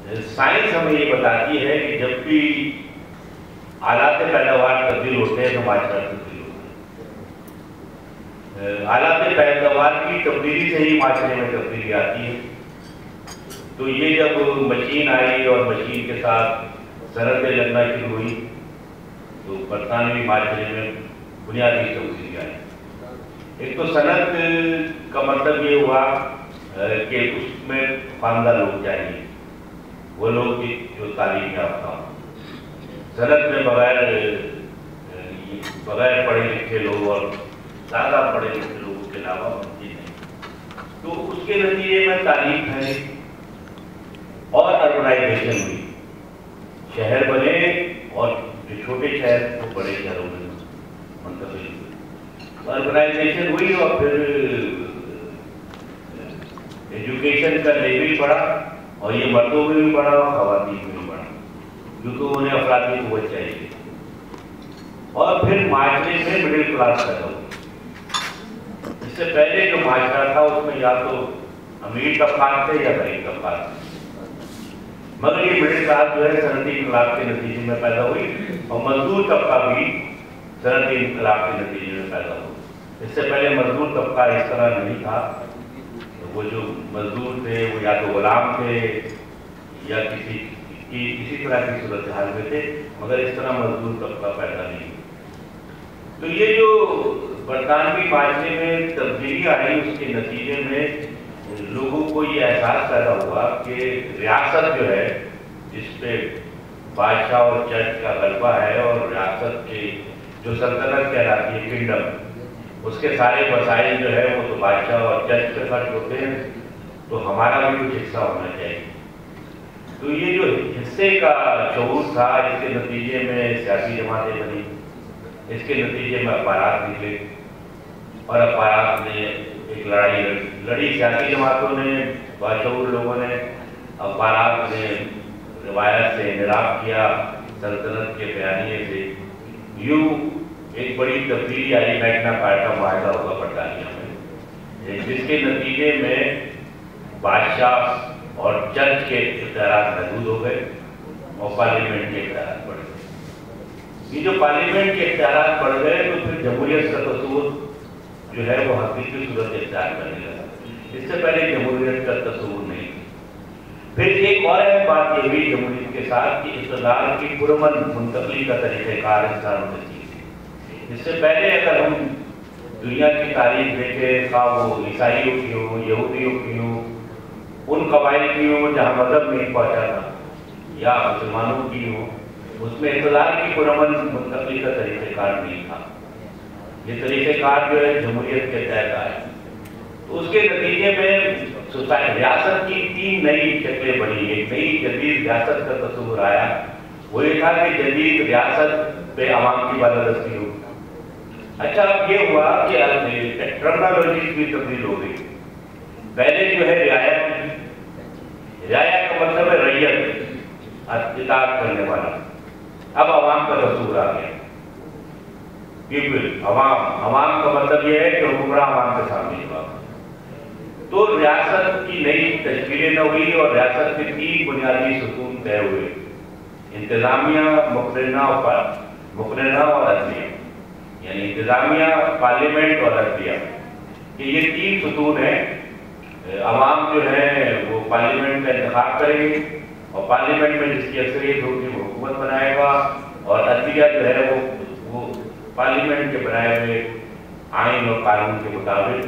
Science ہمیں یہ بتاتی ہے کہ جب بھی آلات پیداوار تبدیل ہوتے ہیں تو معاشرہ تبدیل ہوتا ہے. آلات پیداوار کی تبدیلی سے ہی معاشرے میں تبدیلی آتی ہے. تو یہ جب مشین آئی اور مشین کے ساتھ صنعتیں لگنا شروع ہوئی تو برطانوی معاشرے میں بنیادی تبدیلی آئی. ایک تو صنعت کا مطلب یہ ہوا کہ اس میں خواندہ لوگ چاہیے، وہ لوگ جو تعلیم یافتہ ہوں. صنعت میں بغیر پڑھے لکھے لوگ اور زیادہ پڑھے لکھے لوگوں کے علاوہ ممکن نہیں. تو اس کے نتیجے میں تعلیم پھیلی اور اربنائزیشن ہوئی. شہر بنے اور جو چھوٹے شہر وہ بڑے شہروں میں منتقل ہوئے. اربنائزیشن ہوئی اور پھر ایجوکیشن کا لیول بڑھا اور یہ مردوں میں بھی بڑھا اور خواتین میں بھی بڑھا کیونکہ انہیں افرادی قوت چاہیے. اور پھر معاشرے میں مڈل کلاس پیدا ہوئی. اس سے پہلے جو معاشرہ تھا اس میں یا تو امیر طبقات تھے یا غریب طبقات تھے، مگر یہ مڈل کلاس جو ہے صنعتی انقلاب کے نتیجے میں پیدا ہوئی اور مزدور طبقہ بھی صنعتی انقلاب کے نتیجے میں پیدا ہوئی. اس سے پہلے مزدور طبقہ اس طرح نہیں تھا. وہ جو مزدور تھے وہ یا تو غلام تھے یا کسی طرح کی صورتحال میں تھے، مگر اس طرح مزدور طبقہ پیدا نہیں ہوئی. تو یہ جو برطانوی معاشرے میں تبدیلی آئی اس کے نتیجے میں لوگوں کو یہ احساس پیدا ہوا کہ ریاست جو ہے جس پہ بادشاہ اور چرچ کا غلبہ ہے اور ریاست کے جو سلطنت کہلاتی ہے کنگڈم، اس کے سارے وسائل جو ہے وہ تو بادشاہ اور چرچ پہ خرچ ہوتے ہیں، تو ہمارا بھی کچھ حصہ ہونا چاہیے. تو یہ جو حصے کا شعور تھا اس کے نتیجے میں سیاسی جماعتیں بنی. اس کے نتیجے میں اخبارات نکلے اور اخبارات نے ایک لڑائی لڑی. سیاسی جماعتوں نے، باشعور لوگوں نے، اخبارات نے روایت سے انحراف کیا، سلطنت کے بیانیے سے. یوں ایک بڑی تبدیلی آئی. میگنا کارٹا معاہدہ ہوا برطانیہ میں، جس کے نتیجے میں بادشاہ اور چرچ کے اختیارات محدود ہو گئے اور پارلیمنٹ کے اختیارات بڑھ گئے. یہ جو پارلیمنٹ کے اختیارات بڑھ گئے تو پھر جمہوریت کا تصور جو ہے وہ حقیقی صورت اختیار کرنے لگا. اس سے پہلے جمہوریت کا تصور نہیں. پھر ایک اور اہم بات یہ ہوئی جمہوریت کے ساتھ کہ اقتدار کی پرامن منتقلی کا طریقہ کار انسانوں نے کی. اس سے پہلے اگر ہم دنیا کی تاریخ دیکھیں، خواہ وہ عیسائیوں کی ہو، یہودیوں کی ہو، ان قبائل کی ہو جہاں مذہب نہیں پہنچا تھا، یا مسلمانوں کی ہو، اس میں اقتدار کی پرامن منتقلی کا طریقہ کار نہیں تھا. یہ طریقہ کار جو ہے جمہوریت کے تحت آیا. تو اس کے نتیجے میں ریاست کی 3 نئی شکلیں بنی. ایک نئی جدید ریاست کا تصور آیا. وہ یہ تھا کہ جدید ریاست پہ عوام کی بالادستی ہو. اچھا اب یہ ہوا کہ ٹرمنالوجی بھی تبدیل ہو گئی. پہلے جو ہے رعایت کا مطلب ہے رعیت، اطاعت کرنے والا. اب عوام کا تصور آ گیا. پیپل، عوام کا مطلب یہ ہے کہ حکمراں عوام کے سامنے ہوا. تو ریاست کی نئی تشکیلیں نہ ہوئی اور ریاست کے 3 بنیادی ستون طے ہوئے: انتظامیہ، مقننہ اور عدلیہ. یعنی انتظامیہ، پارلیمنٹ اور عدلیہ، کہ یہ 3 ستون ہیں. عوام جو ہے وہ پارلیمنٹ کا انتخاب کریں گے اور پارلیمنٹ میں جس کی اکثریت ہوگی وہ حکومت بنائے گا، اور عدلیہ جو ہے وہ پارلیمنٹ کے بنائے ہوئے آئین اور قانون کے مطابق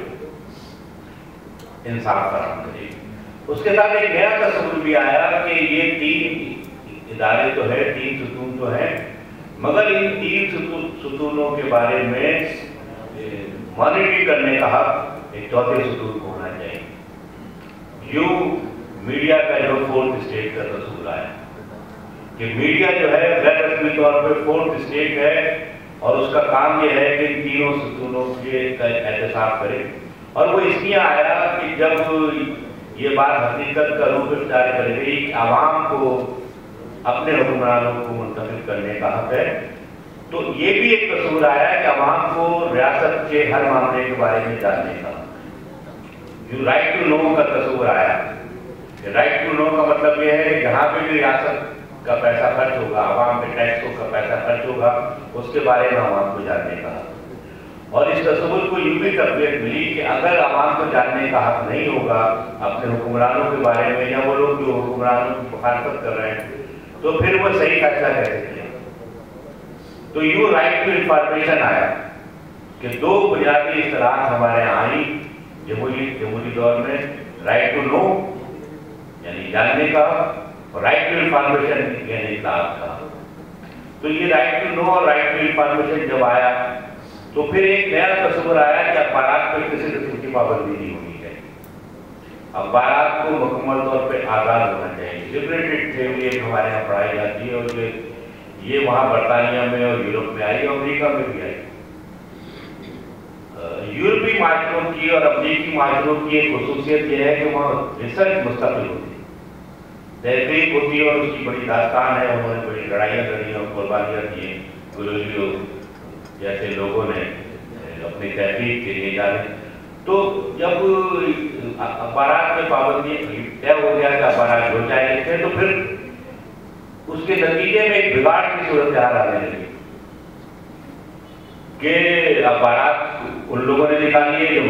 انصاف فراہم کرے گی. اس کے ساتھ ایک نیا تصور بھی آیا کہ یہ 3 ادارے تو ہے، 3 ستون تو ہیں، مگر ان 3 ستونوں کے بارے میں مانیٹری کرنے کا حق ایک چوتھے ستون کو ہونا چاہیے. یوں میڈیا کا جو 4تھ اسٹیٹ کا تصور آیا کہ میڈیا جو ہے غیر رسمی طور پہ 4تھ اسٹیٹ ہے اور اس کا کام یہ ہے کہ ان 3 ستونوں کے احتساب کرے. اور وہ اس لیے آیا کہ جب یہ بات حقیقت کا روپ اختیار کر گئی کہ عوام کو اپنے حکمرانوں کو منتخب کرنے کا حق ہے، تو یہ بھی ایک تصور آیا کہ عوام کو ریاست کے ہر معاملے کے بارے میں جاننے کا، یو رائٹ ٹو نو کا تصور آیا. राइट टू नो का मतलब ये है कि जहाँ पे भी रियासत का पैसा खर्च होगा, आवाम के टैक्सों का पैसा खर्च होगा, उसके बारे में आवाम को जानने का हक। और इस तस्वुर को यूं भी तकवीत मिली कि अगर आवाम को जानने का हक नहीं होगा अपने हुक्मरानों के बारे में, या वो लोग जो हुक्मरानों की मुखालफत कर रहे हैं, तो फिर वो सही फैसला कैसे करें। तो यूं राइट टू इंफॉर्मेशन आया कि दो बुनियादी इस्तिलाह हमारे यहाँ आई जमहूरी दौर में, राइट टू नो यानी जानने का, और राइट टू इंफॉर्मेशन यानी इत्तलात का। तो ये राइट टू नो और राइट टू इंफॉर्मेशन जब आया तो फिर एक नया तस्वीर आया कि अखबारात पर किसी किस्म की पाबंदी नहीं होनी चाहिए, अखबारात को मुकम्मल तौर पर आज़ाद होना चाहिए। लिबरेटेड थ्योरी एक हमारे यहाँ पढ़ाई जाती है, और ये वहाँ बरतानिया में और यूरोप में आई, अमेरिका में भी आई। यूरोपीय माशरों की और अमरीकी माशरों की एक खुसूसियत यह है कि वहाँ रिसर्च मुस्तकिल होती है, तहकीक होती है, और उसकी बड़ी दास्तान है। उन्होंने बड़ी लड़ाइयाँ लड़ी और कुर्बानियाँ दी हैं, गुरुजियों जैसे लोगों ने अपनी तहकीक के लिए जाने। तो जब अखबारात में पाबंदी तय हो गया कि अखबारात हो जाएंगे, तो फिर उसके नतीजे में एक बिगाड़ की सूरत आने लगी कि अखबारात उन लोगों ने निकाली है जो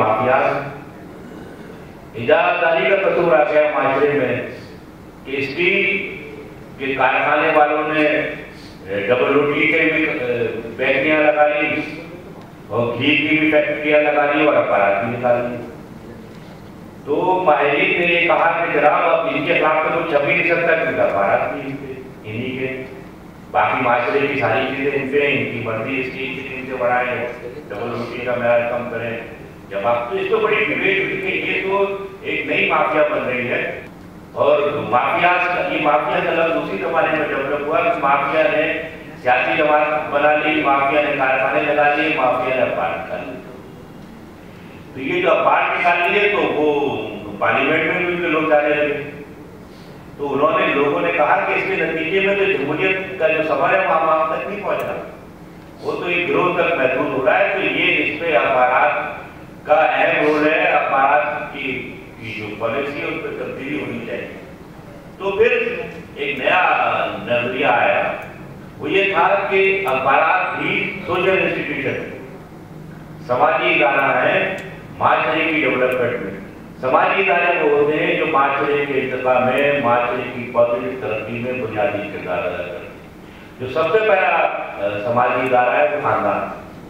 माफियाज। इजाजतदारी का कसूर आ गया माशरे में कि स्टील के कारखाने वालों ने डबल रोटी के भी फैक्ट्रियां लगा ली, और घी की भी फैक्ट्रियां लगा ली, और अखबारात भी निकाल ली। तो माहिरीन ने ये कहा कि जनाब अब इनके खिलाफ तो कुछ छप ही नहीं सकता, क्योंकि अखबारात भी इन्हीं के, बाकी माशरे की सारी चीजें इन पे, इनकी मर्जी स्टील की टीम से बढ़ाएं, डबल रोटी का मैार कम करें। जब आप तो इसको बड़ी डिबेट हुई कि ये तो एक नई माफिया बन रही है, और माफिया का लफ्ज उसी जमाने में डेवलप हुआ कि माफिया ने सियासी जमात बना ली, माफिया ने कारखाने लगा लिए, माफिया ने अखबार निकाल लिए। तो ये जो अखबार निकाल लिए तो वो पार्लियामेंट में भी लोग जाने लगे। तो उन्होंने लोगों ने कहा कि इसके नतीजे में तो जमहूरियत का जो सवाल है वो आवाम तक नहीं पहुंचा, वो तो एक गिरोह तक महदूद हो रहा है। तो ये इस पे अखबारात का अहम रोल है, अखबारात की जो पॉलिसी है उस पर तब्दीली होनी चाहिए। तो फिर एक नया नजरिया आया, वो ये था कि अखबारात भी सोशल इंस्टीट्यूशन, समाजी इदारा है माशरे की डेवलपमेंट में। समाजी इदारे वो होते हैं जो माशरे के इर्तिका में, माशरे की पॉजिटिव तरक्की में बुनियादी किरदार अदा करते हैं। जो सबसे पहला समाजी इदारा है वो खानदान।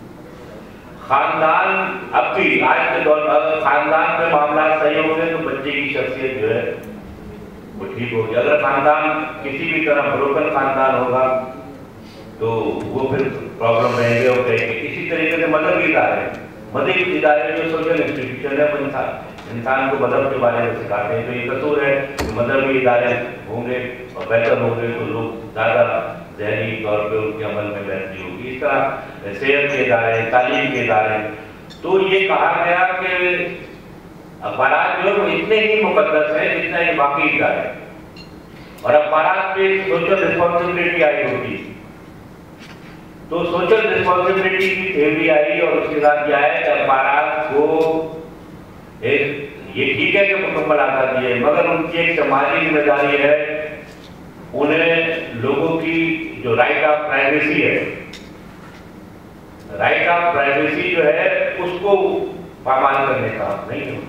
खानदान अब भी आज के दौर में अगर खानदान में मामला सही हो गए तो बच्चे की शख्सियत जो है वो ठीक होगी। अगर खानदान किसी भी तरह ब्रोकन खानदान होगा तो वो फिर प्रॉब्लम रहेंगे और कहेंगे। इसी तरीके से मजहबी इदारे जो सोशल इंस्टीट्यूशन है वो इंसान को मजहब के बारे में सिखाते हैं। तो ये कसूर है कि मजहबी इदारे होंगे और बेहतर होंगे तो लोग ज़्यादा ज़हनी तौर पे उनके अमल में बेहतरी होगी। इस तरह सेहत के इदारे, तालीम के इदारे। तो ये कहा गया कि अखबारात जो है वो इतने ही मुकद्दस है जितना ये बाकी इदारे, और अखबारात पे सोशल रिस्पॉन्सिबिलिटी आई होगी। तो सोशल रिस्पॉन्सिबिलिटी की थ्योरी आई, और उसके साथ क्या है कि अखबारात को ये ठीक है कि मुकम्मल आज़ादी है, मगर उनकी एक समाजी जिम्मेदारी है, उन्हें लोगों की जो राइट ऑफ प्राइवेसी है, राइट ऑफ प्राइवेसी जो है उसको पामाल करने का नहीं है।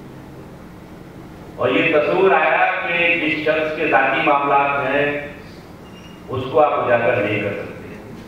और ये तस्वीर आया कि जिस शख्स के जाती मामला हैं उसको आप उजागर नहीं कर सकते,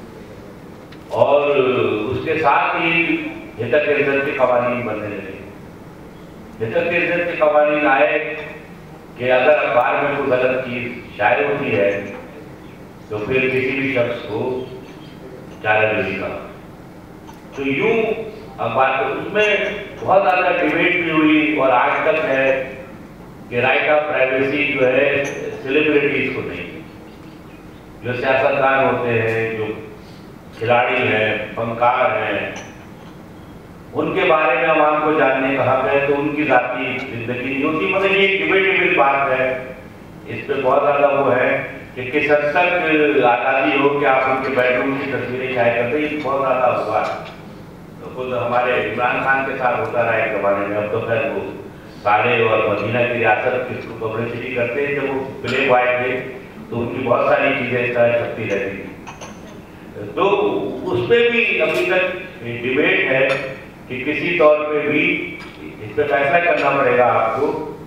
और उसके साथ ही हितक इज्जत के कवानीन बनने लगे। हितक इज्जत के कवानीन आए कि अगर अखबार में कोई गलत चीज शाये होती है तो फिर किसी भी शख्स को चाराजोई का। तो यूं अखबार तो उसमें बहुत ज़्यादा डिबेट भी हुई, और आज तक है कि राइट ऑफ प्राइवेसी जो है सेलिब्रिटीज को नहीं, जो सियासतदान होते हैं, जो खिलाड़ी हैं, फनकार हैं, उनके बारे में आवाम को जानने का हक है। तो उनकी जाती जिंदगी नहीं होती, मतलब ये डिबेटेबल बात है। इस पे बहुत ज़्यादा वो है कि किस हद तक आज़ादी हो कि आप उनके बेडरूम की तस्वीरें शाये करते, ये बहुत ज़्यादा हुआ। तो खुद हमारे इमरान खान के साथ होता रहा एक ज़माने में, अब तो खैर वो साले और मदीना की रियासत की उसको पब्लिसिटी करते हैं। जब वो ब्लैक वाइट थे तो उनकी बहुत सारी चीज़ें इस तरह छपती रहती थी। तो उस पर भी अभी तक डिबेट है कि किसी तौर पे भी इस पर फैसला करना पड़ेगा आपको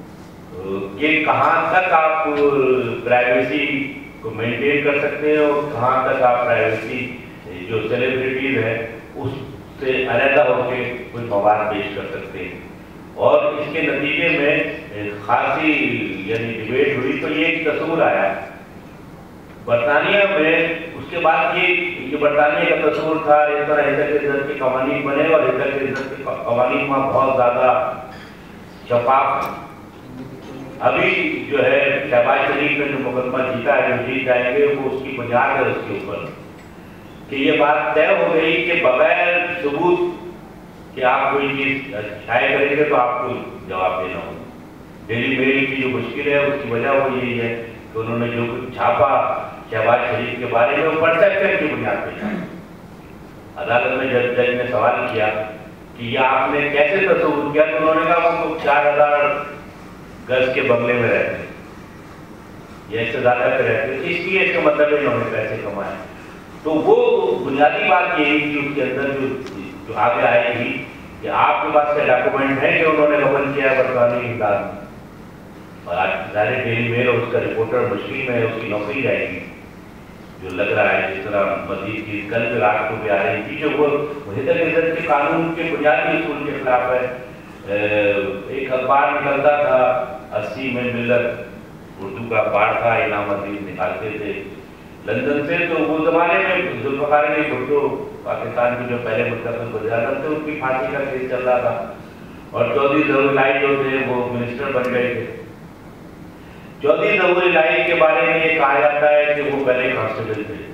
कि कहाँ तक आप प्राइवेसी को मेंटेन कर सकते हैं और कहाँ तक आप प्राइवेसी जो सेलिब्रिटीज है उससे अलग होकर कोई मवाद पेश कर सकते हैं। और इसके नतीजे में खासी यानी डिबेट हुई तो ये एक तस्वीर आया बरतानिया में। उसके बाद ये बरतानिया का तस्वीर था, इस तरह हिजर के इज्जत के कवानीन बने और हिजर के इज्जत के कवानीन वहाँ बहुत ज़्यादा शफाफ। अभी जो है शहबाज शरीफ ने जो मुकदमा जीता है, जो जीत जाएंगे, वो उसकी बुनियाद है उसके ऊपर कि ये बात तय हो गई कि बगैर सबूत कि आप कोई चीज़ शाये करेंगे तो आपको जवाब देना होगा। डेली मेल की जो मुश्किल है उसकी वजह वो यही है कि उन्होंने जो कुछ छापा शहबाज शरीफ के बारे में वो परसेप्शन की बुनियाद पर छापा। अदालत में जज ने सवाल किया कि ये आपने कैसे तस्वीर किया, तो उन्होंने कहा वो 4000 गज के बंगले में रहते या इससे ज़्यादा पे रहते, इसलिए इसका मतलब है इन्होंने पैसे कमाए। तो वो बुनियादी बात यही कि उसके अंदर जो आगे आएगी कि आपके पास क्या डॉक्यूमेंट है कि उन्होंने गबन किया है बरतानी इमदाद में। और आज सारे डेली मेल और उसका रिपोर्टर मुश्किल में है, उसकी नौकरी जाएगी जो लग रहा है। जिस तरह मजीद की कल भी रात को भी आ रही थी जो वो हिजर इज्जत के कानून के बुनियादी उसूल के खिलाफ है। एक अखबार निकलता था 80 में मिल्लत, उर्दू का अखबार था, इनाम अजीज निकालते थे लंदन से। तो वो जमाने में जुल्फ़िकार अली भुट्टो पाकिस्तान की जो पहले मुस्तक़िल वज़ीर थे उनकी फांसी का केस चल रहा था और चौधरी ज़फ़र इलाही जो थे वो मिनिस्टर बन गए थे। चौधरी ज़फ़र इलाही के बारे में ये कहा जाता है कि वो पहले कांस्टेबल थे,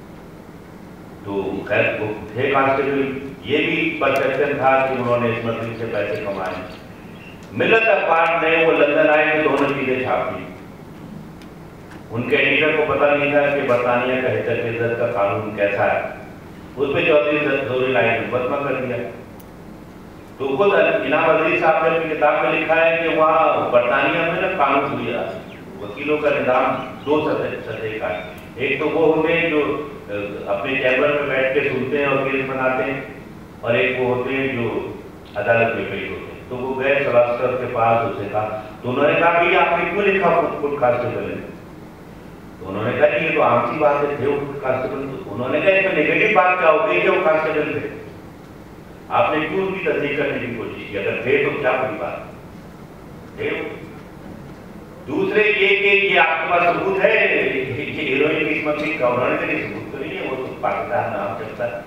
तो खैर वो थे कांस्टेबल। ये भी परसेप्शन था कि उन्होंने इस मसले से पैसे कमाए। मिल्लत अखबार ने वो लंदन आए तो दोनों चीज़ें छाप दी। उनके एडिटर को पता नहीं था कि बरतानिया का हिजर के इज्जत का कानून कैसा है। उस पर चौधरी ज़फ़र इलाही ने मुकदमा कर दिया। तो खुद इनाम अजीज साहब ने अपनी किताब में लिखा है कि वहाँ बरतानिया में ना कानून हुआ, वकीलों का निज़ाम 2 सतह का है। एक तो वो होते हैं जो अपने चैम्बर में बैठ के सुनते हैं और केस बनाते हैं, और एक वो होते हैं जो अदालत में पेश होते हैं। तो वो गए सलास्टर के पास, उससे कहा, तो उन्होंने कहा कि आपने क्यों लिखा खुद कांस्टेबल है? तो उन्होंने कहा कि ये तो आम सी बात है, थे वो कांस्टेबल। तो उन्होंने कहा इसमें नेगेटिव बात क्या होगी कि वो कांस्टेबल थे, आपने क्यों उनकी तस्दीक करने की कोशिश की? अगर थे तो क्या बड़ी बात थे। दूसरे ये कि ये आपके पास सबूत है कि हीरोइन की स्मगलिंग का? उन्होंने कहा सबूत तो नहीं है, वो तो पाकिस्तान नाम चलता है।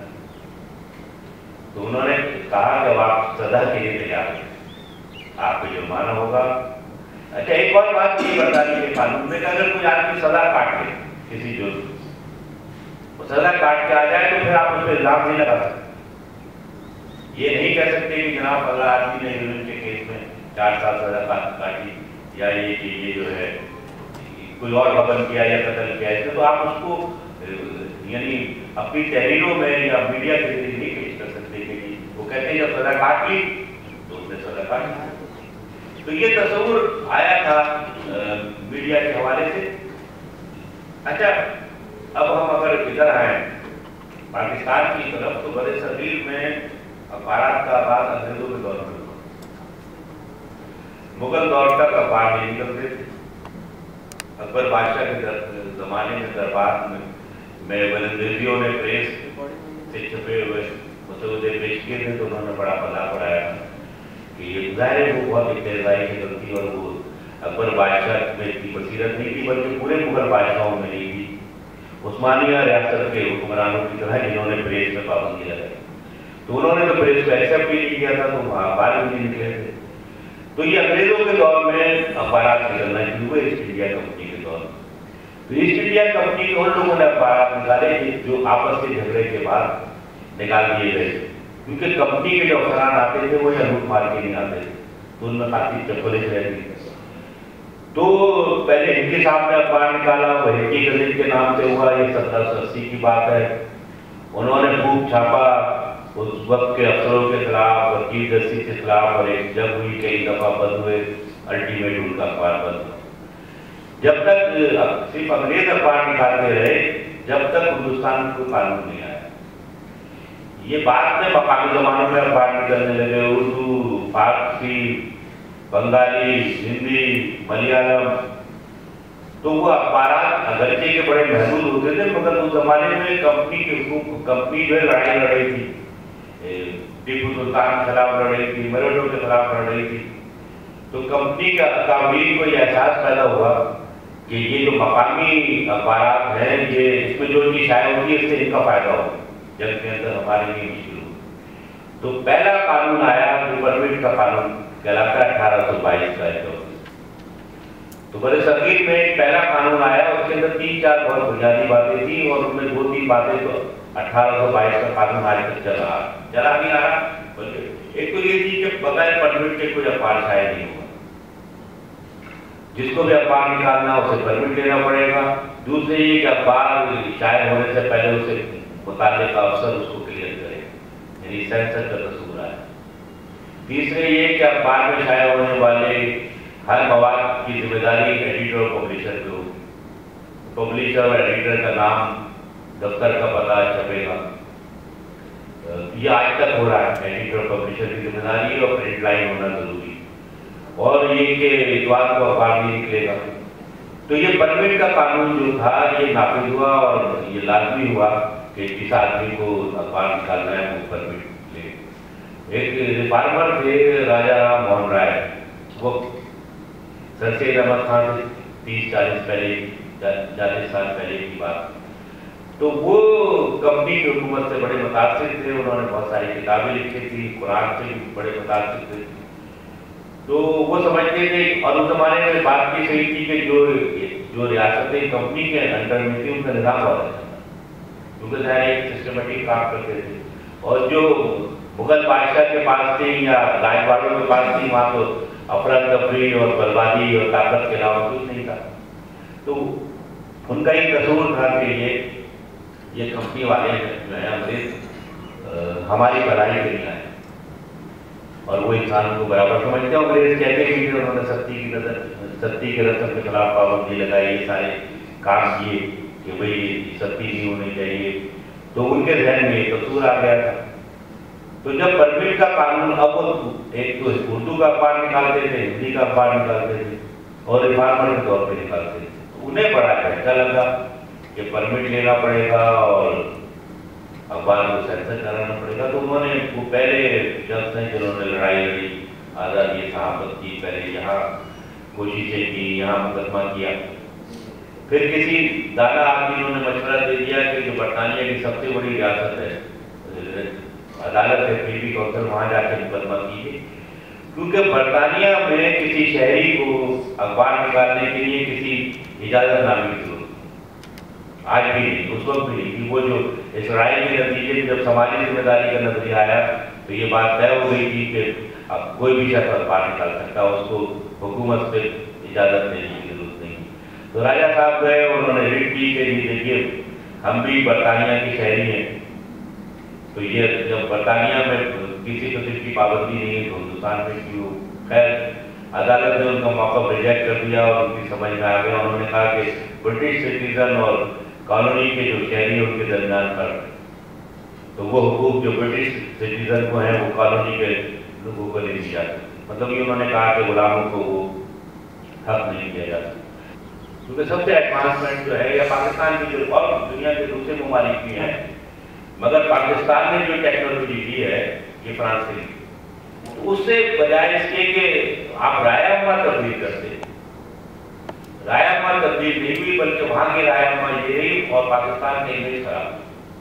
तो उन्होंने कहा कि अब आप सजा के लिए तैयार हैं, आपको जुर्माना होगा। अच्छा, एक और बात ये बता दीजिए कानून में कि अगर कोई आदमी सजा काट ले किसी जुर्म, वो सजा काट के आ जाए तो फिर आप उस पर इल्जाम नहीं लगा सकते। ये नहीं कह सकते कि जनाब अगर आदमी ने हीरोइन के केस में 4 साल सजा काटी या ये कि ये जो है कोई और गबन किया या कत्ल किया है, तो आप उसको यानी अपनी तहरीरों में या मीडिया के जरिए नहीं पेश कर सकते कि वो कहते हैं जब सजा काट ली तो उसने सजा काट ली। तो ये तस्वीर आया था मीडिया के हवाले से। अच्छा, अब हम अगर इधर आए पाकिस्तान की तरफ, तो बड़े सगीर में अखबार का आगाज अंग्रेजों के दौर में हुआ। मुगल दौर तक अखबार नहीं निकलते थे। अकबर बादशाह के जमाने में दरबार में अंग्रेजियों ने प्रेस से छपे हुए मसौदे पेश किए थे, तो उन्होंने बड़ा पल्ला पड़ाया कि ये ज़ाहिर वो बहुत इब्तदाई की गलती, और वो अकबर बादशाह में इतनी बसीरत नहीं थी, बल्कि पूरे मुगल बादशाहों में नहीं थी। उस्मानिया रियासत के हुक्मरानों की तरह जिन्होंने प्रेस में पाबंदी लगाई, तो उन्होंने तो प्रेस को एक्सेप्ट भी नहीं किया था, तो वहाँ अखबार भी नहीं निकले थे। तो ये अंग्रेजों के दौर में अखबार निकलना शुरू हुए ईस्ट इंडिया कंपनी के दौर में। तो ईस्ट इंडिया कंपनी के उन लोगों ने अखबार निकाले जो आपस के झगड़े के बाद निकाल दिए गए, क्योंकि कंपनी के जो अफसरान आते थे वो लूट मार के नहीं आते थे, तो उनमें काफी चप्पलें रहती थी। तो पहले हिंदी साहब ने अखबार निकाला, वो हिंदी गजट के नाम से हुआ, ये 1780 की बात है। उन्होंने खूब छापा, उस वक्त के अफसरों के खिलाफ और चीफ जस्टिस के खिलाफ और एक जब हुई, कई दफा बंद हुए, अल्टीमेट उनका अखबार बंद हुआ। जब तक सिर्फ अंग्रेज अखबार निकालते रहे, जब तक हिंदुस्तान में कोई कानून नहीं आया। ये बाद में मकामी जमानों में अखबार निकलने लगे, उर्दू, फारसी, बंगाली, हिंदी, मलयालम। तो वो अखबार अगरचे के बड़े महदूद होते थे, मगर उस जमाने में कंपनी जो लड़ाई लड़ रही थी, टीपू सुल्तान के खिलाफ लड़ रही थी, मराठों के खिलाफ लड़ रही थी। तो कंपनी का कामवीर को यह एहसास पैदा हुआ कि ये जो मकामी अखबार हैं, ये इसमें जो चीज शायद होती है, इससे इनका फायदा हो, जब के अंदर हमारे लिए मुश्किल हो। तो पहला कानून आया जो परमिट का कानून कहलाता है, 1822 का। तो बड़े संगीत में एक पहला कानून आया, उसके अंदर 3-4 बहुत बुनियादी बातें थी, और उनमें 2-3 बातें तो 1822 का कानून आज तक चला नहीं आ रहा। एक तो ये थी कि बगैर परमिट के कोई अखबार शायद नहीं होगा, जिसको भी अखबार निकालना उसे परमिट लेना पड़ेगा। दूसरे ये कि अखबार शायद होने से पहले उसे मुताल्लिक का अफसर उसको क्लियर करेगा, यानी सेंसर का कसूर है। तीसरे ये कि अखबार में शायद होने वाले हर मवाद की जिम्मेदारी एडिटर और पब्लिशर पे होगी। पब्लिशर और एडिटर का नाम, दफ्तर का पता छपेगा। ये आज तक हो रहा है, एडिटर और पब्लिशर की जिम्मेदारी और प्रिंट लाइन होना जरूरी। और ये कि इतवार को अखबार नहीं निकलेगा। तो ये परमिट का कानून जो था, ये नाफिज हुआ और ये लाजमी हुआ कि जिस आदमी को अखबार निकालना है वो परमिट ले। एक रिफार्मर थे राजा राम मोहन राय, वो सर सैयद अहमद खान से 30-40 साल पहले की बात। तो वो कंपनी की हुकूमत से बड़े मुतासिर थे, उन्होंने बहुत सारी किताबें लिखी थी, कुरान से भी बड़े मुतासिर थे। तो वो समझते थे, और उस जमाने में बात की सही थी कि जो रियासतें कंपनी के अंडर में थी उनका निजाम बहुत अच्छा था, क्योंकि ज़ाहिर एक सिस्टमेटिक काम करते थे। और जो मुगल बादशाह के पास थी या राजवाड़ों के पास थी, वहाँ तो अफरा तफरी और बर्बादी और ताकत के अलावा कुछ नहीं था। तो उनका ही कसूर था कि ये कंपनी वाले जो है अंग्रेज हमारी भलाई के लिए आए, और वो इंसान को बराबर समझते हैं। अंग्रेज कहते हैं कि उन्होंने सत्ती के रस्म के खिलाफ पाबंदी लगाई, ये सारे काम किए कि भाई सत्ती नहीं होनी चाहिए, तो उनके जहन में कसूर आ गया था। तो जब परमिट का कानून, अब वो एक तो उर्दू का अखबार निकालते थे, हिंदी का अखबार निकालते थे, और रिफार्मर के तौर पर निकालते थे, तो उन्हें बड़ा झटका लगा कि परमिट लेना पड़ेगा और अखबार को सेंसर कराना पड़ेगा। तो उन्होंने वो पहले शख्स हैं जिन्होंने लड़ाई लड़ी, आज़ादी सहाफत की, पहले यहाँ कोशिशें की, यहाँ मुकदमा किया। फिर किसी दादा आदमी ने मशवरा दे दिया कि जो बरतानिया की सबसे बड़ी रियासत है, अदालत है, प्रीवी काउंसिल, वहाँ जाकर मुकदमा कीजिए, क्योंकि बरतानिया में किसी शहरी को अखबार निकालने के लिए किसी इजाजतनामे की जरूरत आज भी नहीं, उस वक्त भी नहीं। कि वो जो इस राय के नतीजे में जब समाजी जिम्मेदारी का नजरिया आया, तो ये बात तय हो गई थी कि अब कोई भी शख्स अखबार निकाल सकता, उसको हुकूमत से इजाजत लेने की जरूरत नहीं। तो राजा साहब गए, उन्होंने रिट की कि जी देखिए हम भी बरतानिया की शहरी हैं, तो ये जब बरतानिया में किसी किस्म की पाबंदी नहीं है तो हिंदुस्तान में क्यों। खैर अदालत ने उनका मौका रिजेक्ट कर दिया और उनकी समझ में आ गया। उन्होंने कहा कि ब्रिटिश सिटीजन और कॉलोनी के जो शहरी उनके दरमियान फर्क, तो वो हुकूक जो ब्रिटिश सिटीजन को हैं वो कॉलोनी के लोगों को नहीं दिया जाता। मतलब ये उन्होंने कहा कि गुलामों को वो हक नहीं दिया जाता, क्योंकि सबसे एडवांसमेंट जो है, या पाकिस्तान की जो और दुनिया के दूसरे ममालिक भी हैं, मगर पाकिस्तान ने जो टेक्नोलॉजी दी है ये फ्रांस से, तो उससे बजाय इसके कि आप रायनामा तब्दील करते, रायनामा तब्दील नहीं हुई, बल्कि वहां की रायनामा ये रही और पाकिस्तान का इमेज खराब।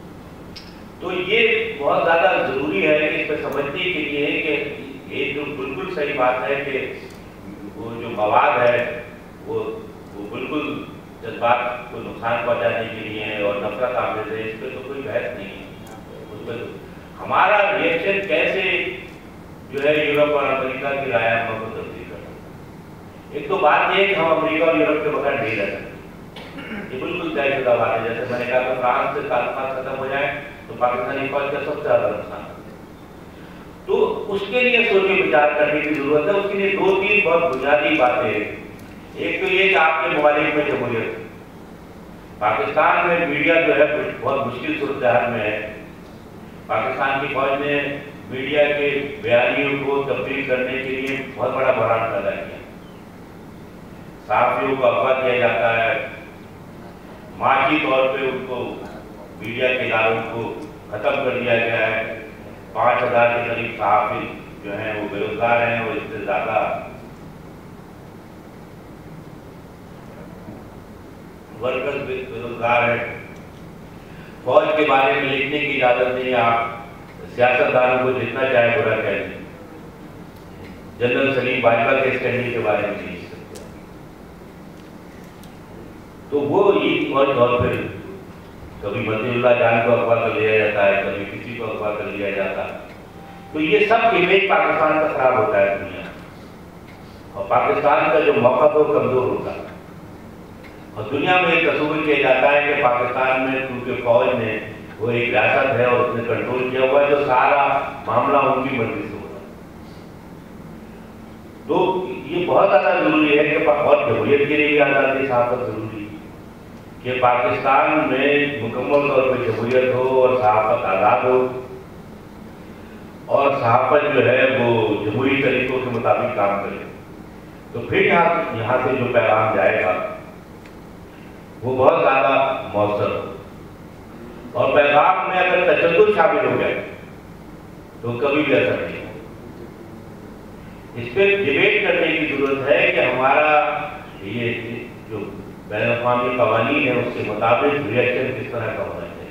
तो ये बहुत ज्यादा जरूरी है कि इसमें समझने के लिए कि ये जो बिल्कुल सही बात है कि वो जो मवाद है वो बिल्कुल जज्बात को नुकसान पहुंचाने के लिए है और नफरत आमेज है, इस पर तो कोई बहस नहीं है। उस पर तो हमारा रिएक्शन कैसे जो है यूरोप और अमेरिका की रायनामा को तब्दील करना। एक तो बात यह है कि हम अमेरिका और यूरोप के बगैर नहीं रह सकते, ये बिल्कुल तयशुदा बात है। जैसे मैंने कहा तो फ्रांस से ताल्लुकात खत्म हो जाए तो पाकिस्तानी फौज का सबसे ज्यादा नुकसान है। تو اس کے لیے سوچ بچار کرنے کی ضرورت ہے. اس کے لیے 2-3 بہت بنیادی باتیں ہیں. ایک تو یہ کہ آپ کے ممالک میں جمہوریت. پاکستان میں میڈیا جو ہے بہت مشکل صورتحال میں ہے. پاکستان کی فوج نے میڈیا کے بیانیوں کو تبدیل کرنے کے لیے بہت بڑا بحران پیدا کیا. صحافیوں کو اغوا کیا جاتا ہے، معاشی طور پہ ان کو میڈیا کے اداروں کو ختم کر دیا گیا ہے. 5000 کے قریب صحافی جو ہیں وہ بے روزگار ہیں، اور اس سے زیادہ ورکرز بے روزگار ہیں. فوج کے بارے میں لکھنے کی اجازت نہیں ہے. آپ سیاستدانوں کو جتنا چاہے برا کہہ دیں. جنرل سلیم باجوہ کے اسٹینڈنگ کے بارے میں نہیں لکھ سکتے. تو وہ عید اور پھر کبھی مدی اللہ جان کو اغوا کر لیا جاتا ہے، کبھی کسی کو اغوا کر لیا جاتا ہے. تو یہ سب امیج پاکستان کا خراب ہوتا ہے دنیا میں، اور پاکستان کا جو موقف ہے وہ کمزور ہوتا ہے. اور دنیا میں یہ تصور کیا جاتا ہے کہ پاکستان میں کیونکہ فوج نے وہ ایک ریاست ہے اور اس نے کنٹرول کیا ہوا ہے، جو سارا معاملہ ان کی مرضی سے ہوتا ہے. تو یہ بہت زیادہ ضروری ہے کہ اور جمہوریت کے لیے بھی آزادی صحافت ضروری ہے کہ پاکستان میں مکمل طور پہ جمہوریت ہو اور صحافت آزاد ہو، اور صحافت جو ہے وہ جمہوری طریقوں کے مطابق کام کرے. تو پھر یہاں سے جو پیغام جائے گا وہ بہت زیادہ مؤثر ہو. اور پیغام میں اگر تشدد شامل ہو گیا تو کبھی بھی اثر نہیں ہو. اس پہ ڈیبیٹ کرنے کی ضرورت ہے کہ ہمارا یہ جو بین الاقوامی قوانین ہیں اس کے مطابق ریئیکشن کس طرح کا ہونا چاہیے.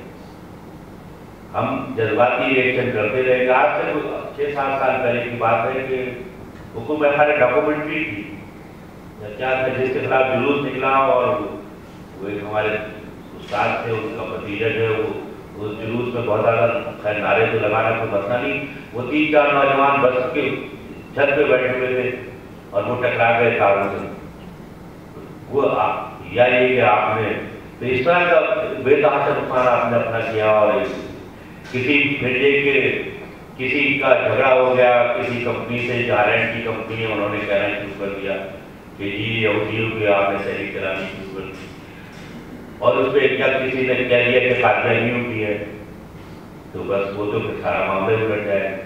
ہم جذباتی ریئیکشن کرتے رہے گا. آج سے 6-7 سال پہلے کی بات ہے کہ حکومت ہمارے ڈاکومنٹری تھی کیا تھا جس کے خلاف جلوس نکلا، اور وہ ایک ہمارے استاد تھے، ان کا بھتیجا جو ہے وہ اس جلوس میں بہت زیادہ خیر نعرے تو لگانا کوئی مسئلہ نہیں. وہ 3-4 نوجوان بس کے چھت پہ بیٹھے ہوئے تھے اور وہ ٹکرا گئے کاروں سے. وہ یا یہ کہ آپ نے تو اس طرح کا بے تحاشا نقصان آپ نے اپنا کیا. اور کسی بھیجے کے کسی کا جھگڑا ہو گیا کسی کمپنی سے، جارینٹ کی کمپنی ہے، انہوں نے کہنا شروع کر دیا کہ جی یہودیوں کی آپ نے صحیح کرانی شروع کر دی. اور اس پہ کیا کسی نے کہہ دیا کہ قادیانیوں کی ہے، تو بس وہ تو پھر سارا معاملہ الٹ جائے.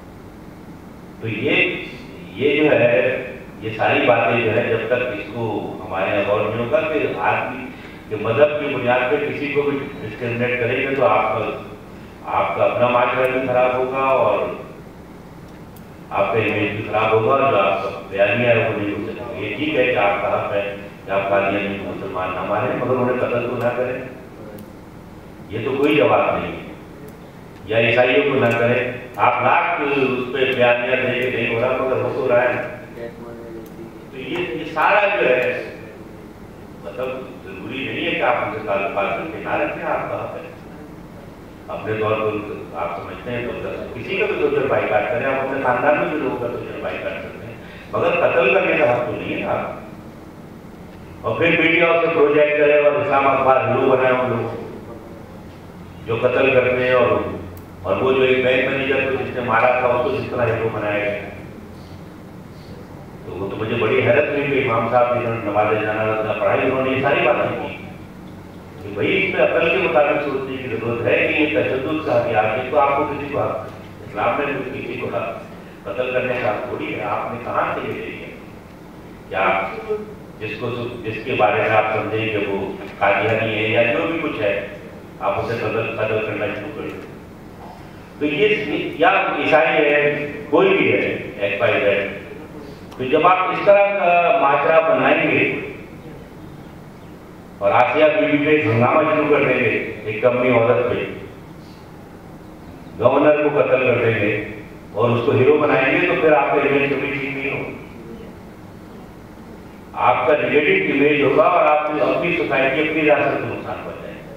تو یہ جو ہے یہ ساری باتیں جو ہے جب تک اس کو ہمارے یہاں غور نہیں ہوگا کہ آدمی کہ مذہب کی بنیاد پہ کسی کو بھی ڈسکریمنیٹ کریں گے تو آپ کا اپنا معاشرہ بھی خراب ہوگا اور آپ کا امیج بھی خراب ہوگا، اور جو آپ کا بیانیہ ہے وہ نہیں ہو سکے. یہ ٹھیک ہے کہ آپ کا حق ہے کہ آپ قادیانی مسلمان نہ مانیں، مگر انہیں قتل کو نہ کریں. یہ تو کوئی جواب نہیں ہے. یا عیسائیوں کو نہ کریں. آپ لاکھ اس پہ بیانیہ دے کے نہیں ہو رہا مگر ہو تو رہا ہے. تو یہ سارا جو ہے مطلب ضروری نہیں ہے کہ آپ ان سے تعلقات کر کے نہ رکھیں. آپ کا حق ہے اپنے طور پر آپ سمجھتے ہیں تو کسی کا بھی سوشل بائیکاٹ کریں. آپ اپنے خاندان میں بھی لوگوں کا سوشل بائیکاٹ کرتے ہیں مگر قتل کرنے کا حق تو نہیں ہے آپ. اور پھر میڈیا اسے پروجیکٹ کرے اور اسلام آباد ہیرو بنائے ان لوگوں کو جو قتل کرتے ہیں. اور وہ جو ایک بینک مینیجر کو جس نے مارا تھا اس کو جس طرح ہیرو بنایا گیا. تو وہ تو مجھے بڑی حیرت ہوئی کہ امام صاحب جنہوں نے نماز جنازہ پڑھائی انہوں نے یہ ساری باتیں کی کہ بھائی اس پہ عقل کے مطابق سوچنے کی ضرورت ہے کہ یہ تشدد کا ہتھیار ہے. تو آپ کو کسی کو اسلام میں کسی کو قتل کرنے کا تھوڑی ہے. آپ نے کہاں سے یہ لیا کیا جس کے بارے میں آپ سمجھیں کہ وہ قادیانی ہے یا جو بھی کچھ ہے آپ اسے قتل کرنا شروع کر دیں. تو یہ یا عیسائی ہے کوئی بھی ہے ایکس وائی زیڈ. تو جب آپ اس طرح کا معاشرہ بنائیں گے اور آسیہ بی بی پہ ہنگامہ شروع کر دیں گے، ایک کمی عورت پہ گورنر کو قتل کر دیں گے اور اس کو ہیرو بنائیں گے، تو پھر آپ کا امیج کبھی ٹھیک نہیں ہوگا. آپ کا نیگیٹو امیج ہوگا اور آپ اپنی سوسائٹی اپنی ریاست کو نقصان پہنچائے گا.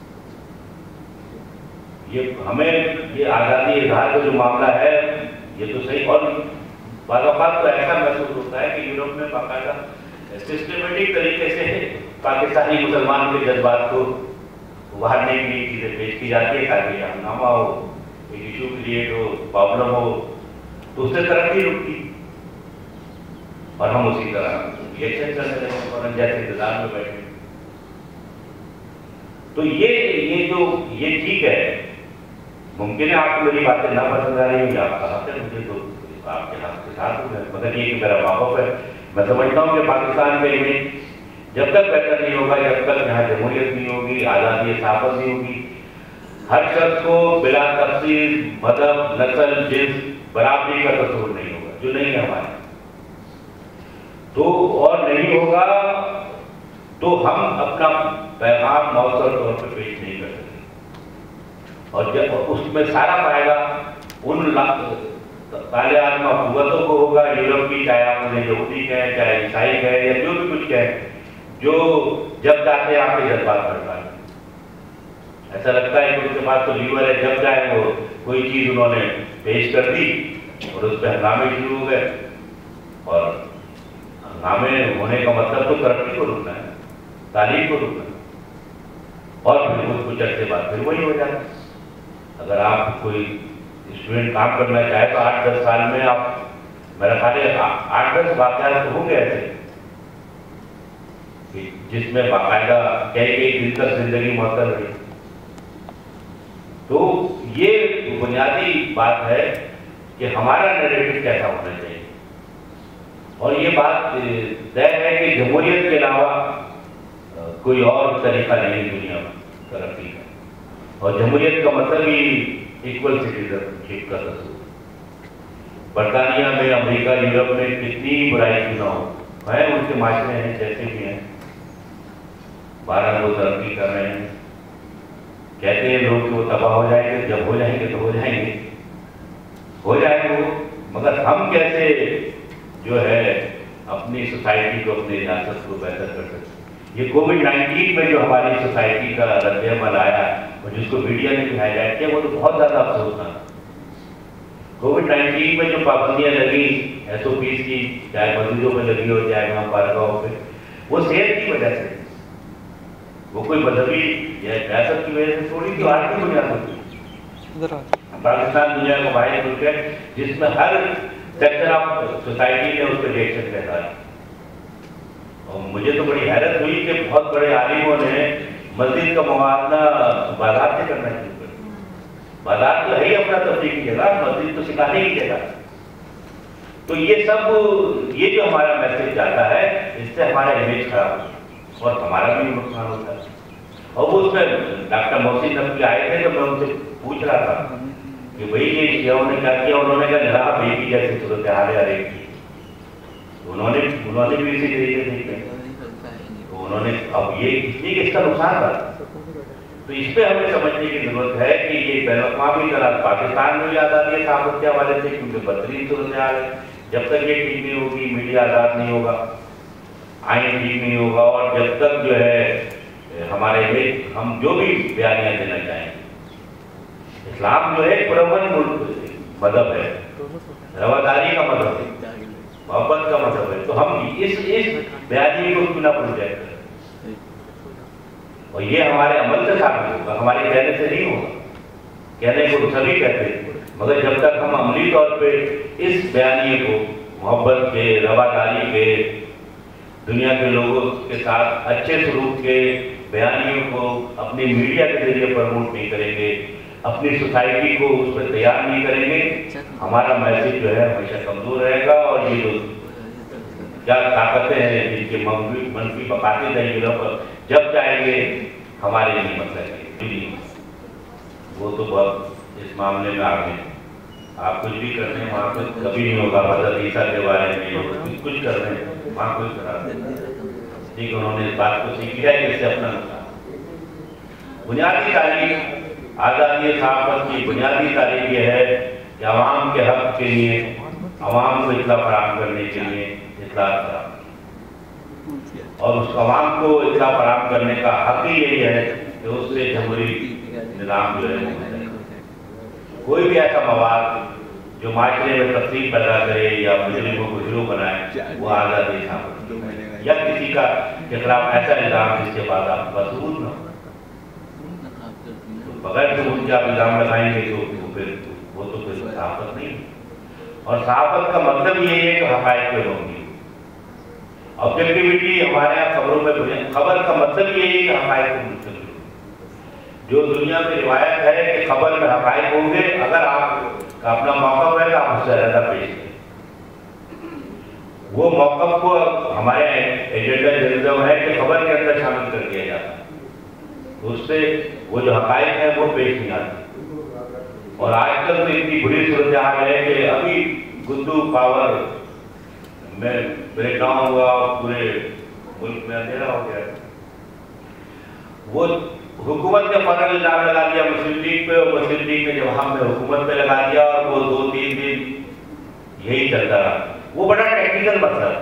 یہ ہمیں یہ آزادی اظہار کا جو معاملہ ہے یہ تو صحیح. اور بعض اوقات تو ایسا محسوس ہوتا ہے کہ یورپ میں باقاعدہ سسٹمیٹک طریقے سے پاکستانی مسلمان کے جذبات کو ابھارنے کی چیزیں پیش کی جاتی ہے تاکہ ہنگامہ ہو، ایک ایشو کریٹ ہو، پرابلم ہو. تو اس سے ترقی رکتی اور ہم اسی طرح ریئیکشن کرنے لگے اور جیسے انتظار میں بیٹھے. تو یہ ٹھیک ہے. ممکن ہے آپ کو میری باتیں نہ پسند آ رہی ہوں یا آپ کا حق ہے, مجھے تو آپ کے حق کے ساتھ ہوں, مگر یہ کہ میرا موقف ہے. میں سمجھتا ہوں کہ پاکستان کا امیج جب تک بہتر نہیں ہوگا, جب تک یہاں جمہوریت نہیں ہوگی, آزادی صحافت نہیں ہوگی, ہر شخص کو بلا تفصیل مذہب نسل جنس برابری کا تصور نہیں ہوگا, جو نہیں ہے ہمارے, تو اور نہیں ہوگا تو ہم اپنا پیغام مؤثر طور پہ پیش نہیں کر سکتے. اور جب اس میں سارا فائدہ ان طالعات قوتوں کو ہوگا, یورپ کی, چاہے آپ انہیں یہودی کہیں, چاہے عیسائی کہیں, یا جو بھی کچھ کہیں, جو جب چاہتے ہیں آپ کے جذبات کرتا ہے. ایسا لگتا ہے کہ ان کے پاس تو لیور ہے, جب چاہے وہ کوئی چیز انہوں نے پیش کر دی اور اس پہ ہنگامے شروع ہو گئے. اور ہنگامے ہونے کا مطلب تو ترقی کو روکنا ہے, تعلیم کو روکنا ہے, اور پھر کچھ عرصے بعد پھر وہی ہو جاتا ہے. اگر آپ کوئی اسٹوڈنٹ کام کرنا چاہے تو 8-10 سال میں آپ, میرا خیال ہے 8-10 واقعات تو ہو گئے ایسے جس میں باقاعدہ کئی دن تک زندگی معطل رہی. تو یہ بنیادی بات ہے کہ ہمارا نیریٹو کیسا ہونا چاہیے. اور یہ بات طے ہے کہ جمہوریت کے علاوہ کوئی اور طریقہ نہیں دنیا میں ترقی کا, اور جمہوریت کا مطلب ہی ایکول سٹیزن کا تصور. برطانیہ میں, امریکہ, یورپ میں کتنی برائی کیوں نہ ہو, ہیں ان کے معاشرے ہیں جیسے بھی ہیں, 12 لوگ ترقی کر رہے ہیں. کہتے ہیں لوگ کہ وہ تباہ ہو جائیں گے, جب ہو جائیں گے تو ہو جائیں گے وہ, مگر ہم کیسے جو ہے اپنی سوسائٹی کو, اپنی ریاست کو بہتر کر سکتے. یہ کووڈ-19 میں جو ہماری سوسائٹی کا رد عمل آیا اور جس کو میڈیا نے بھی ہائی لائٹ کیا, وہ تو بہت زیادہ افسوس تھا. کووڈ-19 میں جو پابندیاں لگی SOPs کی, چاہے مسجدوں میں لگی ہو چاہے وہاں پارگاہوں پہ, وہ صحت کی وجہ سے, وہ کوئی مذہبی یا ریاست کی وجہ سے تھوڑی سی آرٹ کی بنیاد ہوتی ہے. پاکستان دنیا کا واحد ملک ہے جس میں ہر سیکٹر آف سوسائٹی نے اس پہ ریئیکشن پیدا ہے. اور مجھے تو بڑی حیرت ہوئی کہ بہت بڑے عالموں نے مسجد کا موازنہ بازار سے کرنا شروع کر دیا. بازار تو ہے ہی اپنا تفریح کی جگہ, مسجد تو سکھانے کی جگہ. تو یہ سب, یہ جو ہمارا میسج جاتا ہے, اس سے ہمارا امیج خراب ہوتا ہے اور ہمارا بھی نقصان ہوتا ہے. اور وہ اس میں ڈاکٹر محسن نقوی آئے تھے تو میں ان سے پوچھ رہا تھا کہ بھائی یہ شیعوں نے کیا کیا. انہوں نے کہا جناب بیٹی جیسی صورتحال ہے ہر ایک کی. انہوں نے بھی اسی طریقے سے کیا. تو انہوں نے اب یہ اس کا نقصان تھا. تو اس پہ ہمیں سمجھنے کی ضرورت ہے کہ یہ بین الاقوامی طرح پاکستان میں بھی آزادی صحافت کے حوالے سے, کیونکہ بدترین صورتحال ہے. جب تک یہ ٹھیک نہیں ہوگی, میڈیا آزاد نہیں ہوگا, آئین ٹھیک نہیں ہوگا, اور جب تک جو ہے ہمارے ہم جو بھی بیانیاں دینا چاہیں, اسلام جو ہے پرامن مذہب ہے, رواداری کا مذہب ہے, محبت کا مذہب ہے, تو ہم اس بیانی کو کیوں نہ پروجیکٹ کریں. اور یہ ہمارے عمل سے ثابت ہوگا, ہمارے کہنے سے نہیں ہوگا. کہنے کو سبھی کہتے ہیں, مگر جب تک ہم عملی طور پہ اس بیانیے کو محبت کے, رواداری کے, دنیا کے لوگوں کے ساتھ اچھے سلوک کے بیانیوں کو اپنی میڈیا کے ذریعے پروموٹ نہیں کریں گے, اپنی سوسائٹی کو اس پر تیار نہیں کریں گے, ہمارا میسج جو ہے ہمیشہ کمزور رہے گا. اور یہ جو کیا طاقتیں ہیں جن کے منفی مقاصد ہیں یورپ پر, جب چاہیں گے ہمارے لیے مطلب ہے, وہ تو بہت اس معاملے میں آگے ہیں. آپ کچھ بھی کرتے ہیں وہاں پہ کبھی نہیں ہوگا حضرت عیسیٰ کے بارے میں, کچھ کر رہے ہیں وہاں کوئی کرا دیں. ٹھیک, انہوں نے اس بات کو سیکھ لیا کہ اس سے اپنا نقصان. بنیادی تعلیم, آزادی صحافت کی بنیادی تعلیم یہ ہے کہ عوام کے حق کے لیے, عوام کو اطلاع فراہم کرنے کے لیے اطلاعات فراہم, اور اس عوام کو اطلاع فراہم کرنے کا حق ہی یہی ہے کہ اس سے جمہوری نظام جو ہے کوئی بھی ایسا مواد جو معاشرے میں تفصیل پیدا کرے یا مجرموں کو ہیرو بنائے, وہ آزادی صحافت یا کسی کا کے خلاف ایسا نظام جس کے بعد آپ کا ثبوت نہ ہو. بغیر ثبوت کے آپ الزام لگائیں گے تو پھر وہ تو پھر صحافت نہیں. اور صحافت کا مطلب یہی ہے کہ حقائق پہ ہوگی. آبجیکٹیوٹی ہمارے یہاں خبروں میں خبر کا مطلب یہی ہے کہ حقائق کو مستقل ہو. جو دنیا میں روایت ہے کہ خبر میں حقائق ہوں گے، اگر آپ کا اپنا موقف ہے تو آپ اس سے زیادہ پیش کریں. وہ موقف کو ہمارے ایجنڈا جرنلزم ہے کہ خبر کے اندر شامل کر دیا جاتا ہے، اس سے وہ جو حقائق ہیں وہ پیش نہیں آتے. اور آج کل تو اتنی بری صورتحال ہے کہ ابھی گدو پاور میں بریک ڈاؤن ہوا، پورے ملک میں اندھیرا ہو گیا. وہ حکومت نے فوراً الزام لگا دیا مسلم لیگ پہ، اور مسلم لیگ نے جب ہم نے حکومت پہ لگا دیا، اور وہ 2-3 دن یہی چلتا رہا. وہ بڑا ٹیکنیکل مسئلہ تھا،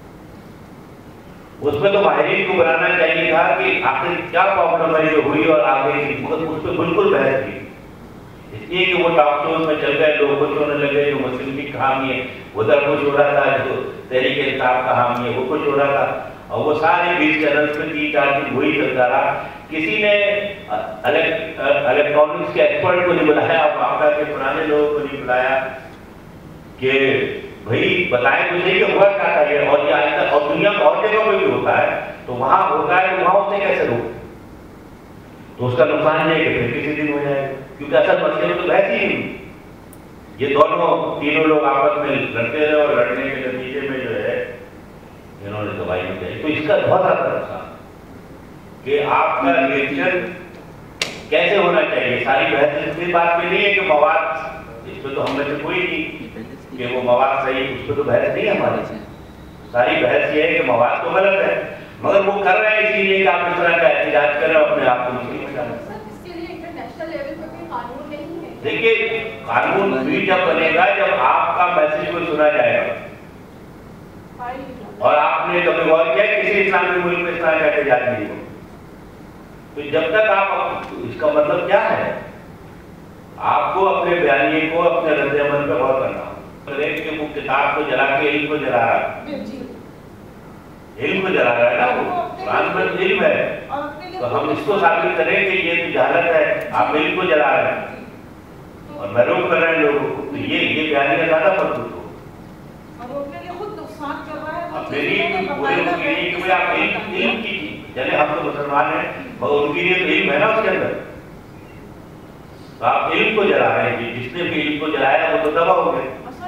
اس میں تو ماہرین کو بنانا چاہیے تھا کہ آخر کیا پرابلم ہے جو ہوئی، اور آگے اس پہ بالکل بحث کی. اس لیے کہ وہ ٹاک شوز میں چل گئے، لوگ خوش ہونے لگے، جو مسلم لیگ کا حامی ہے ادھر خوش ہو رہا تھا، جو تحریک انصاف کا حامی ہے وہ خوش ہو رہا تھا، اور وہ سارے 20 چینلز میں 3-4 دن وہی چلتا رہا. کسی نے الیکٹرانکس کے ایکسپرٹ کو نہیں بلایا، واقعہ کے پرانے لوگوں کو نہیں بلایا کہ بھائی بتائیں مجھے کہ ہوا کیا تھا یہ، اور یہ آج تک اور دنیا میں اور جگہوں پہ بھی ہوتا ہے، تو وہاں ہوتا ہے تو وہاں اسے کیسے روک؟ تو اس کا نقصان یہ ہے کہ پھر کسی دن ہو جائے گا، کیونکہ اصل مسئلے میں تو بحث ہی نہیں. یہ تینوں لوگ آپس میں لڑتے رہے، اور لڑنے کے نتیجے میں جو ہے انہوں نے دوائی میں دی. تو اس کا بہت زیادہ نقصان کہ آپ کا ریئیکشن کیسے ہونا چاہیے. ساری بحث اس بات پہ نہیں ہے کہ مواد، اس پہ تو ہم میں سے کوئی نہیں کہ وہ مواد صحیح، اس پہ تو بحث نہیں ہے ہماری. ساری بحث یہ ہے کہ مواد تو غلط ہے، مگر وہ کر رہے ہیں اسی لیے کہ آپ اس طرح کا احتجاج کریں اور اپنے آپ کو مسلم بنا لیں. دیکھیے قانون بھی جب بنے گا جب آپ کا میسج کو سنا جائے گا، اور آپ نے کبھی غور کیا کسی اسلامی ملک میں اس طرح کا احتجاج نہیں ہو. تو جب تک آپ، اس کا مطلب کیا ہے، آپ کو اپنے بیانیے کو، اپنے رد عمل پہ غور کرنا ہو. کہ وہ کتاب کو جلا کے علم کو جلا رہا ہے، علم کو جلا رہا ہے نا، وہ قرآن میں علم ہے، تو ہم اس کو ثابت کریں کہ یہ تو جہالت ہے، آپ علم کو جلا رہے ہیں اور محروم کر رہے ہیں لوگوں کو. تو یہ بیانیہ زیادہ مضبوط ہو. میری پورے ان کی نہیں کہ آپ علم کی چلے، ہم تو مسلمان ہیں مگر ان کے لیے تو علم ہے نا اس کے اندر. تو آپ علم کو جلا رہے ہیں، جس نے بھی علم کو جلایا وہ تو تباہ ہو گئے.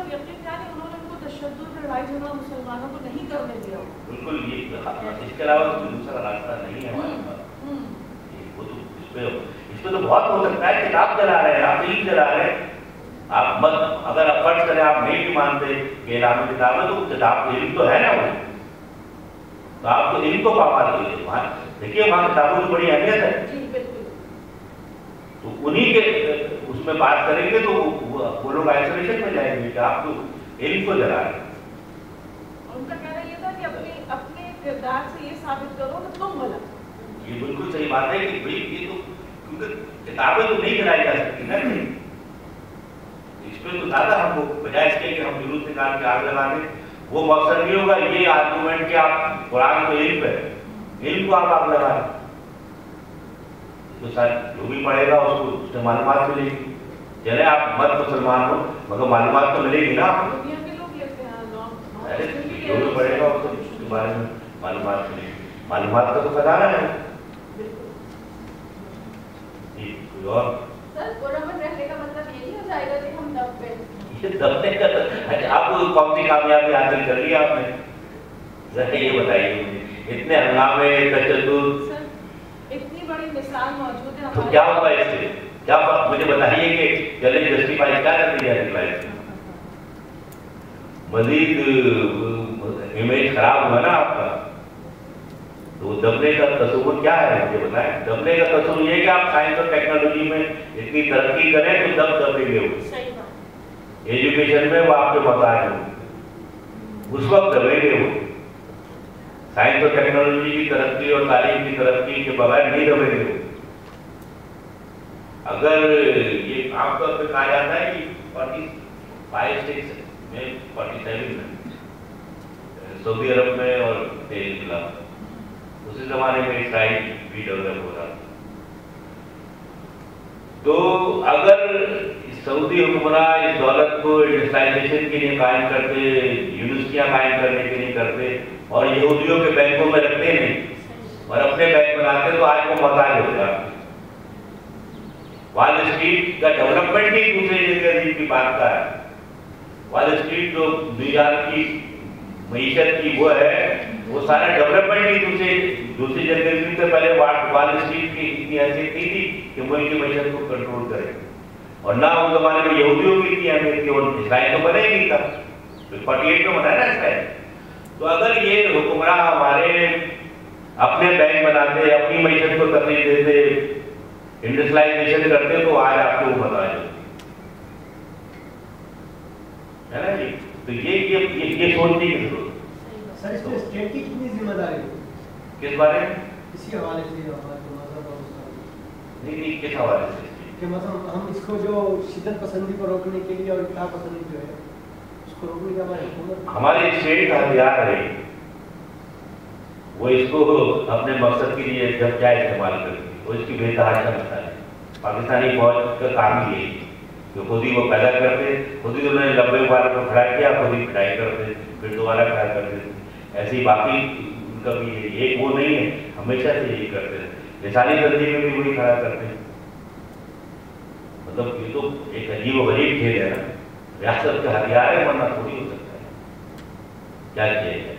مسلمانوں کو نہیں کرنے دیا. بالکل، یہ اس کے علاوہ کوئی دوسرا راستہ نہیں ہے ہمارے پاس. وہ تو اس پہ تو بہت ہو سکتا ہے. کتاب جلا رہے ہیں، آپ علم جلا رہے ہیں. آپ مت، اگر آپ فرض کریں آپ نہیں بھی مانتے کہ علم کتاب ہے، تو کتاب علم تو ہے نا وہ، تو آپ تو علم کو پابند کیجیے. وہاں دیکھیے وہاں کتابوں کی بڑی اہمیت ہے، تو انہی کے اس میں بات کریں گے تو وہ لوگ آئسولیشن میں جائیں گے کہ آپ تو علم کو جلا رہے ہیں. ان کا کہنا یہ تھا کہ اپنے کردار سے یہ ثابت کرو کہ تم غلط. یہ بالکل صحیح بات ہے کہ بھائی یہ تو کیونکہ کتابیں تو نہیں جلائی جا سکتی نا، اس پہ تو زیادہ ہم کو بجائے اس کے کہ ہم جلوس نکال کے آگ لگا دیں، وہ مقصد نہیں ہوگا. یہ آرگومنٹ کہ آپ قرآن کو علم ہے، علم کو آپ آگ لگا دیں تو ساتھ جو بھی پڑھے گا اس کو اس سے معلومات ملے گی. چلے آپ مت مسلمان ہو مگر معلومات تو ملے گی نا. جو بھی پڑھے گا اس کے بارے میں معلومات ملے گی. معلومات کا تو خزانہ ہے. دبنے کا آپ کو کون سی کامیابی حاصل کر لی آپ نے؟ ذرا یہ بتائیے مجھے. اتنے ہنگامے، تشدد، اتنی بڑی مثال موجود ہے. تو کیا ہوگا اس سے؟ کیا مجھے بتائیے کہ چلے جسٹیفائی کیا کرتی ہے نکلا اس سے؟ مزید امیج خراب ہوا نا آپ کا. تو دبنے کا تصور کیا ہے مجھے بتائیں. دبنے کا تصور یہ کہ آپ سائنس اور ٹیکنالوجی میں اتنی ترقی کریں تو دبیں گے. وہ ایجوکیشن میں وہ آپ کے محتاج ہوں، اس وقت دبیں گے. وہ سائنس اور ٹیکنالوجی کی ترقی اور تعلیم کی ترقی کے بغیر نہیں دبیں گے. اگر یہ عام طور پہ کہا جاتا ہے کہ 45-46 میں 47 میں سعودی عرب میں اور تیل خلاف اسی زمانے میں اسرائیل بھی ڈیولپ ہو رہا تھا. تو اگر اس सऊदी हुक्मरान इस दौलत को इंडस्ट्रियलाइजेशन के लिए कायम करते, यूनिवर्सिटियां कायम करने के लिए करते और यहूदियों के बैंकों में रखते नहीं और अपने बैंक बनाते तो आज वो मोहताज हो गया। वॉल स्ट्रीट का डेवलपमेंट ही दूसरे जगह की बात का है। वॉल स्ट्रीट जो न्यूयॉर्क की मईशत की वो है, वो सारा डेवलपमेंट ही दूसरी जगह की। तो पहले वॉल स्ट्रीट की इतनी हैसियत नहीं थी कि वो इनकी मईशत को कंट्रोल करे, और ना उस जमाने में यहूदियों की इतनी अहमियत थी, और इसराइल तो बने ही नहीं था, तो 48 में बनाया ना इसराइल। तो अगर ये हुक्मरान हमारे अपने बैंक बनाते, अपनी मईशत को तरजीह देते, इंडस्ट्रियलाइजेशन करते, तो आज आपको वो बता है ना जी। तो ये सोचने की जरूरत है। सर इसमें स्टेट की कितनी जिम्मेदारी है? किस बारे में? इसी हवाले से नहीं किस हवाले से कि मतलब हम इसको जो शिद्दत पसंदी को रोकने के लिए और इत्तेफाक पसंदी जो है उसको रोकने का हमारे स्टेट का हथियार है, वो इसको अपने मकसद के लिए जब क्या इस्तेमाल करती है, वो इसकी बेतहाशा मसला है। पाकिस्तानी फौज का काम ही यही जो खुद ही वो पैदा करते, खुद ही उन्होंने 90 वाले को खड़ा किया, खुद ही पिटाई करते, फिर दोबारा खड़ा करते। ऐसे ही बाकी उनका भी एक वो नहीं है, हमेशा से यही करते हैं। लिसानी तंजीम में भी वही खड़ा करते हैं। मतलब ये तो एक अजीब व गरीब खेल है ना, रियासत के हथियार है, वरना थोड़ी हो सकता है। क्या किया